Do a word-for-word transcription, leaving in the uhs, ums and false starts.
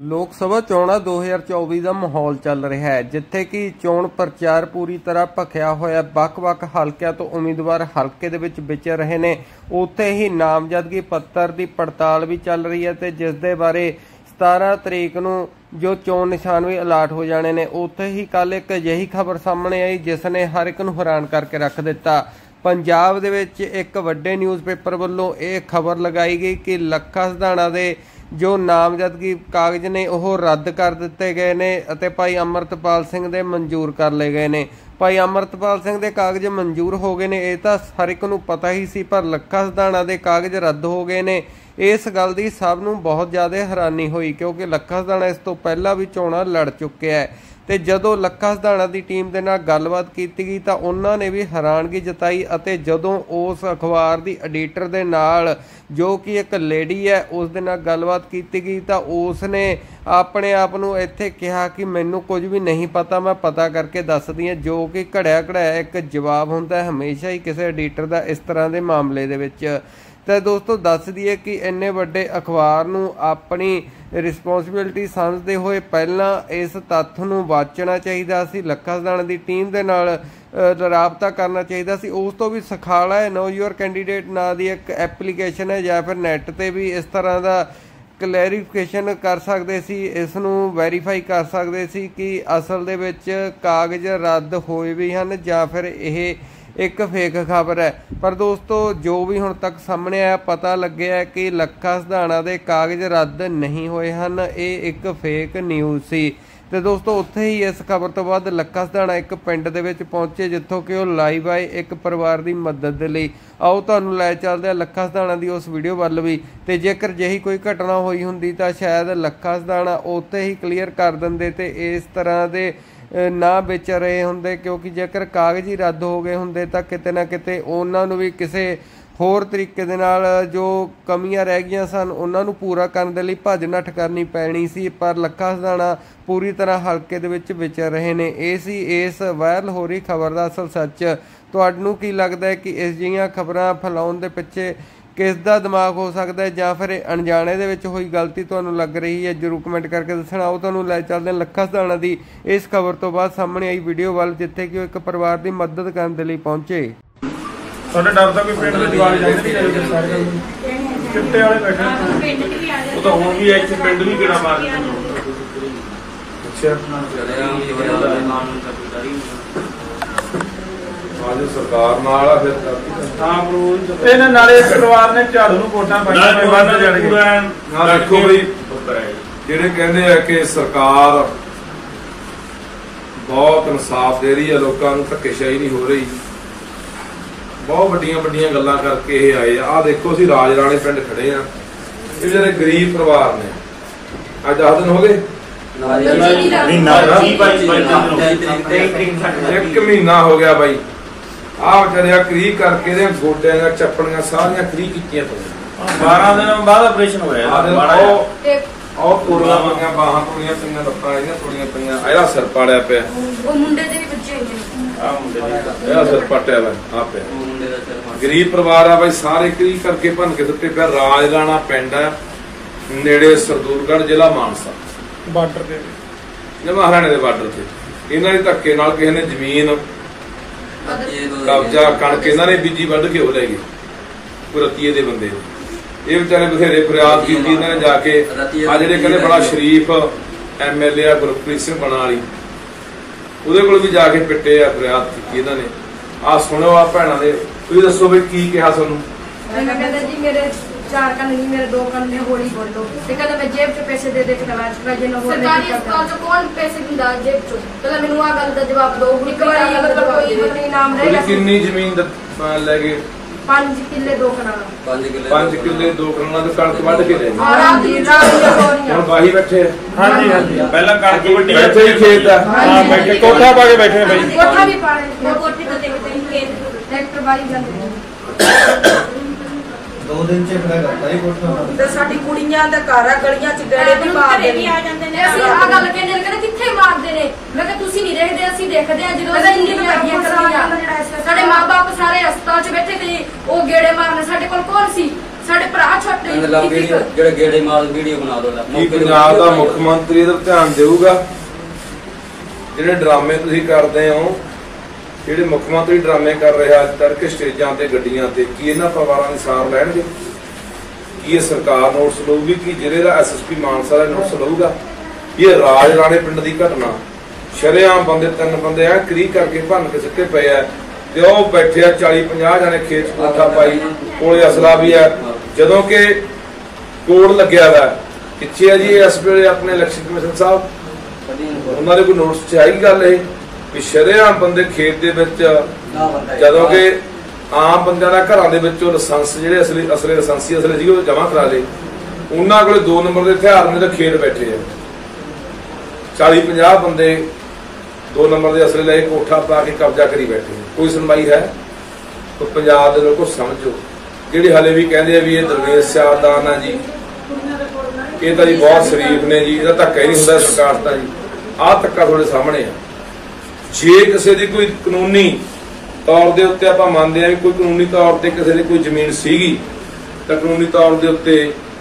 ਲੋਕ ਸਭਾ ਚੋਣਾਂ ਦੋ ਹਜ਼ਾਰ ਚੌਵੀ ਦਾ ਮਾਹੌਲ ਚੱਲ ਰਿਹਾ ਹੈ, ਜਿੱਥੇ ਕਿ ਚੋਣ ਪ੍ਰਚਾਰ ਪੂਰੀ ਤਰ੍ਹਾਂ ਭਖਿਆ ਹੋਇਆ। ਵੱਖ-ਵੱਖ ਹਲਕਿਆਂ ਤੋਂ ਉਮੀਦਵਾਰ ਹਲਕੇ ਦੇ ਵਿੱਚ ਵਿਚਰ ਰਹੇ ਨੇ। ਉੱਥੇ ਹੀ ਨਾਮਜ਼ਦਗੀ ਪੱਤਰ ਦੀ ਪੜਤਾਲ ਵੀ ਚੱਲ ਰਹੀ ਹੈ ਤੇ ਜਿਸ ਦੇ ਬਾਰੇ ਸਤਾਰਾਂ ਤਰੀਕ ਨੂੰ ਜੋ ਚੋਣ ਨਿਸ਼ਾਨ ਵੀ ਅਲਾਟ ਹੋ ਜਾਣੇ ਨੇ। ਉੱਥੇ ਹੀ ਕੱਲ ਇੱਕ ਅਜਿਹੀ ਖਬਰ ਸਾਹਮਣੇ ਆਈ ਜਿਸ ਨੇ ਹਰ ਇੱਕ ਨੂੰ ਹੈਰਾਨ ਕਰਕੇ ਰੱਖ ਦਿੱਤਾ। ਪੰਜਾਬ ਦੇ ਵਿੱਚ ਇੱਕ ਵੱਡੇ ਨਿਊਜ਼ਪੇਪਰ ਵੱਲੋਂ ਇਹ ਖਬਰ ਲਗਾਈ ਗਈ ਕਿ ਲੱਖਾ ਸਿਧਾਣਾ ਦੇ ਜੋ ਨਾਮਜ਼ਦਗੀ ਕਾਗਜ਼ ਨੇ ਉਹ ਰੱਦ ਕਰ ਦਿੱਤੇ ਗਏ ਨੇ ਅਤੇ ਭਾਈ ਅਮਰਤਪਾਲ ਸਿੰਘ ਦੇ ਮਨਜ਼ੂਰ ਕਰ ਲਏ ਗਏ ਨੇ। ਭਾਈ ਅਮਰਤਪਾਲ ਸਿੰਘ ਦੇ ਕਾਗਜ਼ ਮਨਜ਼ੂਰ ਹੋ ਗਏ ਨੇ, ਇਹ ਤਾਂ ਹਰ ਇੱਕ ਨੂੰ ਪਤਾ ਹੀ ਸੀ, ਪਰ ਲੱਖਾ ਸਿਧਾਣਾ ਦੇ ਕਾਗਜ਼ ਰੱਦ ਹੋ ਗਏ ਨੇ। ਇਸ ਗੱਲ ਦੀ ਸਭ ਨੂੰ ਬਹੁਤ ਜ਼ਿਆਦਾ ਹੈਰਾਨੀ ਹੋਈ ਕਿਉਂਕਿ ਲੱਖਾ ਸਿਧਾਣਾ ਇਸ ਤੋਂ ਪਹਿਲਾਂ ਵੀ ਚੋਣਾਂ ਲੜ ਚੁੱਕਿਆ ਹੈ ਤੇ ਜਦੋਂ ਲੱਖਾ ਸਿਧਾਣਾ ਦੀ ਟੀਮ ਦੇ ਨਾਲ ਗੱਲਬਾਤ ਕੀਤੀ ਗਈ ਤਾਂ ਉਹਨਾਂ ਨੇ ਵੀ ਹੈਰਾਨਗੀ ਜਤਾਈ ਅਤੇ ਜਦੋਂ ਉਸ ਅਖਬਾਰ ਦੀ ਐਡੀਟਰ ਦੇ ਨਾਲ ਜੋ ਕਿ ਇੱਕ ਲੇਡੀ ਹੈ ਉਸ ਦੇ ਨਾਲ ਗੱਲਬਾਤ ਕੀਤੀ ਗਈ ਤਾਂ ਉਸ ਨੇ ਆਪਣੇ ਆਪ ਨੂੰ ਇੱਥੇ ਕਿਹਾ ਕਿ ਮੈਨੂੰ ਕੁਝ ਵੀ ਨਹੀਂ ਪਤਾ, ਮੈਂ ਪਤਾ ਕਰਕੇ ਦੱਸਦੀ ਹਾਂ, ਜੋ ਕਿ ਘੜਿਆ ਘੜਾਇਆ ਇੱਕ ਜਵਾਬ ਹੁੰਦਾ ਹਮੇਸ਼ਾ ਹੀ ਕਿਸੇ ਐਡੀਟਰ ਦਾ ਇਸ ਤਰ੍ਹਾਂ ਦੇ ਮਾਮਲੇ ਦੇ ਵਿੱਚ। तो दोस्तों दस दईए कि इन्ने वड्डे अखबार नूं अपनी रिस्पोंसिबिलिटी समझते हुए पहला इस तत्थ नूं वाचना चाहिए सी, लखा सिधाणा दी टीम दे नाल राबता करना चाहिए सी। उस तो भी सखाला है नो यूर कैंडीडेट नां दी एक एप्लीकेशन है या फिर नैट ते भी इस तरह का क्लैरिफिकेशन कर सकते सी, इस नूं वैरीफाई कर सकते सी कि असल दे विच कागज रद्द होए भी हैं या फिर यह एक फेक खबर है। पर दोस्तों जो भी हुण तक सामने आया पता लगे है कि लखा सिधाणा दे कागज रद्द नहीं होए हैं, ये एक फेक न्यूज़ सी। तो दोस्तों उत्थे ही इस खबर तो बाद लखा सिधाणा एक पिंड दे विच पहुंचे जिथों कि वो लाइव आए एक परिवार की मदद दे लई। आओ तुहानूं लै चलदे आ लखा सिधाणा दी उस वीडियो वल भी, ते जेकर जही कोई घटना होई हुंदी तां शायद लखा सिधाणा उत्थे ही क्लीयर कर दिंदे ते इस तरह दे ना बेच रहे होंदे, क्योंकि जेकर कागज ही रद्द हो गए होंदे तां किते ना किते उन्हां नूं भी किसे होर तरीके दे नाल जो कमियां रह गईयां सन उन्हां नूं पूरा करन दे लई भज नठ करनी पैनी सी। पर लखा सिधाणा पूरी तरह हलके दे विच विचर रहे ने। इह सी इस वायरल हो रही खबर दा असल सच। तुहानूं की लगदा है कि इस जिहियां खबरां फैलाउण दे पिछे किस दा दिमाग हो सकता है या फिर अणजाणे दे विच होई गलती तुहानूं लग रही है, जरूर कमेंट करके दस्सना। आओ तुहानूं लै चलदे हां लखा सिधाणा दी इस खबर तो बाद सामने आई वीडियो वाल जिथे कि एक परिवार की मदद करने के लिए पहुंचे। ਤੁਹਾਡੇ ਡਰ ਦਾ ਕੋਈ ਪਿੰਡ ਦੇ ਜਵਾਨ ਜਾਂਦੇ ਨਹੀਂ ਸਾਰੇ ਕਿੱਤੇ ਵਾਲੇ ਬੈਠੇ ਪਿੰਡ ਵੀ ਆ ਜਾਂਦੇ, ਉਹ ਤਾਂ ਹੁਣ ਵੀ ਇੱਥੇ ਪਿੰਡ ਵੀ ਕਿਹੜਾ ਮਾਰਦੇ। ਅੱਛਾ आज सरकार नाल आ फिर हां बरूद ਇਹਨਾਂ ਨਾਲੇ ਪਰਿਵਾਰ ਨੇ ਝਾੜੂ ਨੂੰ ਵੋਟਾਂ ਪਾਈਆਂ ਨੇ ਵੱਧ ਜੜ ਗਏ। ਆ ਦੇਖੋ ਬਈ ਜਿਹੜੇ ਕਹਿੰਦੇ ਆ ਕਿ ਸਰਕਾਰ ਬਹੁਤ ਇਨਸਾਫ ਦੇ ਰਹੀ ਹੈ, ਲੋਕਾਂ ਨੂੰ ਧੱਕੇਸ਼ਾਹੀ ਨਹੀਂ ਹੋ ਰਹੀ, ਬਹੁਤ ਵੱਡੀਆਂ ਵੱਡੀਆਂ ਗੱਲਾਂ ਕਰਕੇ ਇਹ ਆਏ ਆ। ਆਹ ਦੇਖੋ ਅਸੀਂ ਰਾਜ ਰਾਣੇ ਪਿੰਡ ਖੜੇ ਆ, ਇਹ ਜਿਹੜੇ ਗਰੀਬ ਪਰਿਵਾਰ ਨੇ ਅੱਜ ਦਸ ਦਿਨ ਹੋ ਗਏ ਇੱਕ ਮਹੀਨਾ ਹੋ ਗਿਆ ਬਾਈ। ਆਹ ਵਿਚਾਰਿਆ ਕਰੀ ਕਰਕੇ ਦੇ ਗੋਡਿਆਂ ਦੀਆਂ ਚੱਪਣੀਆਂ ਸਾਰੀਆਂ ਕਰੀ ਕੀਤੀਆਂ ਪਈਆਂ। ਬਾਰਾਂ ਦਿਨਾਂ ਬਾਅਦ ਆਪਰੇਸ਼ਨ ਹੋਇਆ। ਉਹ ਤੋੜੀਆਂ ਪਈਆਂ ਬਾਹਾਂ, ਤੋੜੀਆਂ ਪਈਆਂ ਲੱਤਾਂ, ਇਹਦੀਆਂ ਤੋੜੀਆਂ ਪਈਆਂ, ਇਹਦਾ ਸਿਰ ਪਾੜਿਆ ਪਿਆ, ਉਹ ਮੁੰਡੇ ਦੇ ਵੀ ਬੱਚੇ ਹੋਏ ਆ ਮੁੰਡੇ ਦਾ ਇਹਦਾ ਸਿਰ ਪਾਟਿਆ ਵਾ ਆ ਪਿਆ। ਗਰੀਬ ਪਰਿਵਾਰ ਆ ਬਾਈ, ਸਾਰੇ ਕਰੀ ਕਰਕੇ ਭੰਨ ਕੇ ਦਿੱਤੇ ਪਿਆ। ਰਾਜ ਰਾਣਾ ਪਿੰਡ ਆ ਨੇੜੇ ਸਰਦੂਲਗੜ੍ਹ ਜ਼ਿਲ੍ਹਾ ਮਾਨਸਾ ਬਾਰਡਰ ਤੇ ਜਮਾ ਹਰਿਆਣੇ ਦੇ ਬਾਰਡਰ ਤੇ। ਇਹਨਾਂ ਦੇ ਧੱਕੇ ਨਾਲ ਕਿਸੇ ਨੇ ਜ਼ਮੀਨ ਕਬਜ਼ਾ ਕਣਕ ਇਹਨਾਂ ਨੇ ਬੀਜੀ ਵੱਢ ਕੇ ਉਹ ਲੈ ਗਏ ਕੋਈ ਰਤੀਏ ਦੇ ਬੰਦੇ। ਇਹ ਵਿਚਾਰੇ ਬਥੇਰੇ ਫਰਿਆਦ ਕੀਤੀ ਇਹਨਾਂ ਨੇ ਜਾ ਕੇ। ਆ ਜਿਹੜੇ ਕਹਿੰਦੇ ਬੜਾ ਸ਼ਰੀਫ ਐਮ ਐਲ ਏ ਆ ਗੁਰਪ੍ਰੀਤ ਸਿੰਘ ਬਣਾ ਵਾਲੀ, ਉਹਦੇ ਕੋਲ ਵੀ ਜਾ ਕੇ ਪਿੱਟੇ ਆ, ਫਰਿਆਦ ਕੀਤੀ ਇਹਨਾਂ ਨੇ। ਆਹ ਸੁਣੋ ਆ ਭੈਣਾਂ ਦੇ, ਤੁਸੀਂ ਦੱਸੋ ਵੀ ਕੀ ਕਿਹਾ ਤੁਹਾਨੂੰ। मैं कहता जी मेरे चार कन नहीं मेरे दो कन ने होली बोल लो, ते कहता मैं जेब च पैसे दे दे के इलाज करा जे न हो सरकारी अस्पताल च कौन पैसे दिंदा जेब च। कहता मेनू आ गल दा जवाब दो, एक बार अगर कोई कोई नाम रहेगा कितनी जमीन ले गए। पांच किले दो कनाल पांच किले दो कनाल ते कणक वढ के ले गए। और आप दी रात दी होरियां ਹੁਣ ਬਾਹੀ ਬੈਠੇ। ਹਾਂਜੀ ਹਾਂਜੀ ਪਹਿਲਾਂ ਕਣਕ ਵੱਡੀ ਇੱਥੇ ਹੀ ਖੇਤ ਆ। ਹਾਂ ਬੈਠੇ ਕੋਠਾ ਪਾ ਕੇ ਬੈਠੇ ਬਾਈ। कोठा भी पाड़े वो कोठी तो देख देख के ट्रैक्टर बाई जांदे दो दिन च खड़ा करता है कोठा ਤੇ ਸਾਡੀ ਕੁੜੀਆਂ ਦਾ ਘਰ ਆ, ਗਲੀਆਂ ਚ ਗੇੜੇ ਵੀ ਮਾਰਦੇ ਨੇ ਆ ਜਾਂਦੇ ਨੇ। ਅਸੀਂ ਆ ਗੱਲ ਕਹਿੰਦੇ ਨੇ ਕਹਿੰਦੇ ਕਿੱਥੇ ਮਾਰਦੇ ਨੇ। ਮੈਂ ਕਿਹਾ ਤੁਸੀਂ ਨਹੀਂ ਦੇਖਦੇ, ਅਸੀਂ ਦੇਖਦੇ ਆ ਜਦੋਂ ਅਸੀਂ ਇੰਨੀ ਵੱਡੀਆਂ ਕਰਦੀਆਂ। ਸਾਡੇ ਮਾਪੇ ਸਾਰੇ ਹਸਪਤਾਲ ਚ ਬੈਠੇ ਤੇ ਉਹ ਗੇੜੇ ਮਾਰਨ, ਸਾਡੇ ਕੋਲ ਕੌਣ ਸੀ? ਸਾਡੇ ਭਰਾ ਛੋਟੇ ਜਿਹੜੇ ਗੇੜੇ ਮਾਰ ਵੀਡੀਓ ਬਣਾ ਦੋ ਲੈ ਕੀ ਪੰਜਾਬ ਦਾ ਮੁੱਖ ਮੰਤਰੀ ਇਹਦਾ ਧਿਆਨ ਦੇਊਗਾ? ਜਿਹੜੇ ਡਰਾਮੇ ਤੁਸੀਂ ਕਰਦੇ ਹੋ, ਜਿਹੜੇ ਮੁੱਖ ਮੰਤਰੀ ਡਰਾਮੇ ਕਰ ਰਿਹਾ ਅੱਜ ਤੱਕ ਸਟੇਜਾਂ ਤੇ ਗੱਡੀਆਂ ਤੇ, ਕੀ ਇਹਨਾਂ ਪਰਿਵਾਰਾਂ ਦੀ ਸਾਰ ਲੈਣਗੇ? ਕੀ ਇਹ ਸਰਕਾਰ ਨੋਟਿਸ ਲਊਗੀ? ਕੀ ਜ਼ਿਲ੍ਹੇ ਦਾ ਐਸ ਐਸ ਪੀ ਮਾਨਸਾ ਦਾ ਨੋਟਿਸ ਲਊਗਾ? ਇਹ ਰਾਜ ਰਾਣੇ ਪਿੰਡ ਦੀ ਘਟਨਾ, ਸ਼ਰੇਆਮ ਬੰਦੇ ਤਿੰਨ ਬੰਦੇ ਆ ਕਰੀ ਕਰਕੇ ਭੰਨ ਕੇ ਸਿੱਟੇ ਪਏ ਆ ਤੇ ਉਹ ਬੈਠੇ ਆ ਚਾਲੀ ਪੰਜਾਹ ਜਾਣੇ ਖੇਤ ਕੋਠਾ ਪਾਈ, ਕੋਲੇ ਅਸਲਾ ਵੀ ਆ, ਜਦੋਂ ਕਿ ਕੋਡ ਲੱਗਿਆ ਵਾ ਕਿੱਥੇ ਆ ਜੀ ਇਸ ਵੇਲੇ ਆਪਣੇ ਇਲੈਕਸ਼ਨ ਕਮਿਸ਼ਨ ਸਾਹਿਬ? ਉਹਨਾਂ ਦੇ ਕੋਈ ਨੋਟਿਸ ਚ ਆਈ ਗੱਲ ਇਹ ਵੀ ਸ਼ਰੇਆਮ ਬੰਦੇ ਖੇਤ ਦੇ ਵਿੱਚ, ਜਦੋਂ ਕਿ ਆਮ ਬੰਦਿਆਂ ਦਾ ਘਰਾਂ ਦੇ ਵਿੱਚੋਂ ਲਾਇਸੈਂਸ ਜਿਹੜੇ ਅਸਲੀ ਅਸਲੇ ਲਾਇਸੈਂਸੀ ਅਸਲੇ ਸੀ ਉਹ ਜਮ੍ਹਾਂ ਕਰਾ ਲਏ, ਉਹਨਾਂ ਕੋਲੇ ਦੋ ਨੰਬਰ ਦੇ ਹਥਿਆਰ ਨੇ ਤਾਂ ਖੇਤ ਬੈਠੇ ਆ ਚਾਲੀ ਪੰਜਾਹ ਬੰਦੇ ਦੋ ਨੰਬਰ ਦੇ ਅਸਲੇ ਲੈ ਕੇ ਕੋਠਾ ਪਾ ਕੇ ਕਬਜ਼ਾ ਕਰੀ ਬੈਠੇ। ਕੋਈ ਸੁਣਵਾਈ ਹੈ? ਤਾਂ ਪੰਜਾਬ ਦੇ ਲੋਕੋ ਸਮਝੋ, ਜਿਹੜੇ ਹਾਲੇ ਵੀ ਕਹਿੰਦੇ ਆ ਵੀ ਇਹ ਦਰਵੇਸ਼ ਸਿਆਦਾਨ ਆ ਜੀ, ਇਹ ਤਾਂ ਜੀ ਬਹੁਤ ਸ਼ਰੀਫ ਨੇ ਜੀ, ਇਹਦਾ ਧੱਕਾ ਹੀ ਨਹੀਂ ਹੁੰਦਾ ਸਰਕਾਰ ਤਾਂ ਜੀ। ਆਹ ਧੱਕਾ ਤੁਹਾਡੇ ਸਾਹਮਣੇ ਆ। ਜੇ ਕਿਸੇ ਦੀ ਕੋਈ ਕਾਨੂੰਨੀ ਤੌਰ ਦੇ ਉੱਤੇ ਆਪਾਂ ਮੰਨਦੇ ਆ ਵੀ ਕੋਈ ਕਾਨੂੰਨੀ ਤੌਰ ਤੇ ਕਿਸੇ ਦੀ ਕੋਈ ਜ਼ਮੀਨ ਸੀਗੀ ਤਾਂ ਕਾਨੂੰਨੀ ਤੌਰ ਦੇ ਉੱਤੇ